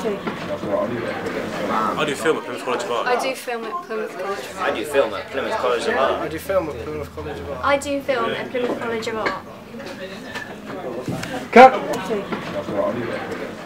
I do film at Plymouth College of Art. I do film at Plymouth College of Art. I do film at Plymouth College of Art. I do film at Plymouth College of Art. I do film at Plymouth College of Art. Cut!